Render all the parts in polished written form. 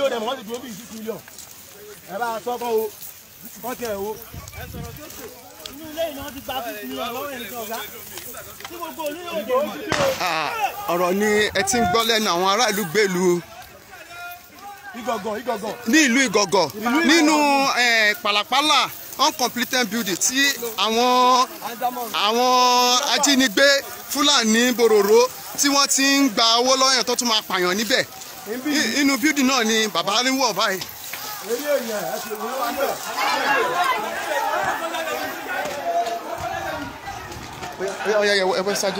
ó dẹ̀ wọ́n ti dúró bí 6 million. Ẹ bá sọ fún o, wọ́n tẹ̀ o. Ẹ sọ̀rọ̀ tó ṣe. Inú ilé ìnáwó ti gba 6 million lọ́wọ́ ẹ̀ ní ọ̀gá. Tí gbogbo oníyòòjò ń ṣe o. Ọ̀rọ̀ ni ẹ ti ń gbọ́ lẹ́nu àwọn ará ìlú gbèlú. Ìgọ̀gọ̀. Ní ìlú Ìgọ̀gọ̀ nínú Pàlàpàlà uncompleted building tí àwọn ajínigbé Fúlàní Bòròró tí wọ́n ti ń gba owó lọ́yàn tó tún máa pààyàn níbẹ̀. Inú building náà ni bàbá ń wọ̀ báyìí. Ọ̀yà ẹ̀wẹ̀ ṣáájú.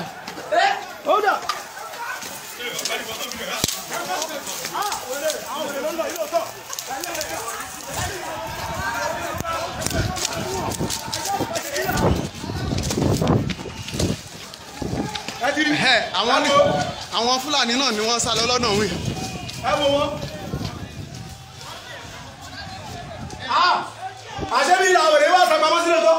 Àwọn Fúlàní náà ni wọ́n sá lọ lọ́nà òun. Ẹ wo wọn. Àṣẹ́bí ìlà òrè wà sàpamọ́ sí lóòótọ́.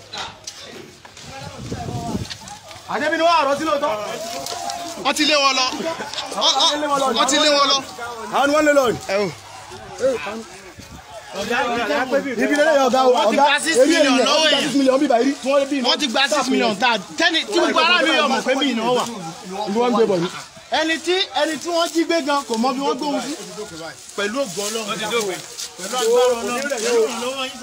Àṣẹ́bí ni wọ́n àrọ́ sí lóòótọ́. Wọ́n ti lé wọn lọ. Wọ́n ti lé wọn lọ. Àwọn ni wọ́n lé lọ. Ibi lẹ́lẹ́ yọ ọ̀gá wọ́n ti gba 6 million lọ́wọ́ èèyàn. Wọ́n ti gba 6 million tá tí gbogbo aráàlú yọ̀ mọ̀ pé bí ìnáwó wà. Ibi wọ́n ń gbé bọ̀ ní. ẹni tí wọ́n jí gbé gan kò mọ bí wọ́n gbóhùn sí. Pẹ̀lú ògbó Ọlọ́run. Pẹ̀lú agbára Ọlọ́run. Ìrànlọ́wọ́ yín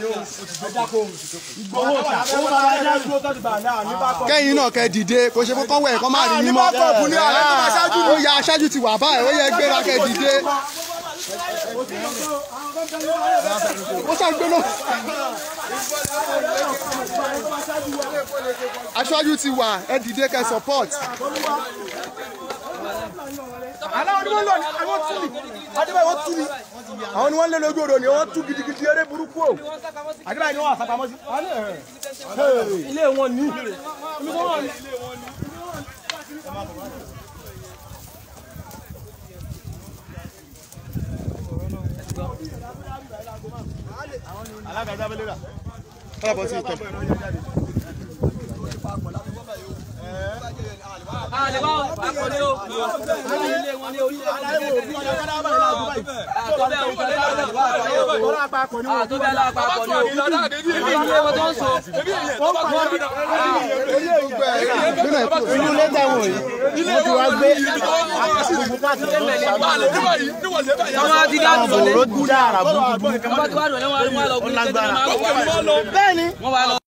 sà. Kẹ́yìn náà kẹ́ dìde kò ṣe fún kọ́wẹ́ ẹ̀kọ́ máa rí yín mọ́. Ó yá aṣáájú ti wà báyìí ó yẹ gbéra kẹ́ dìde. Ó ṣàgbé náà. Aṣáájú ti wà ẹ dìde kẹ́ support. Àwọn ni wọ́n lé lójú odò ni wọ́n tú gidigidi eré burúkú o. Àdébáyé ni wọ́n wà sápamọ́ sí. Ilé wọn ní. Alága abẹ́lé rà. Káàbọ̀ sí ìtẹ̀. Inú ilé tẹ̀wọ̀n yìí, mo ti wá gbé Àwọn ti dáàbò lé. àbòrò dúdà àràbù. Wọ́n ti wá dùn ní wọ́n lọ gbé. Bẹ́ẹ̀ni.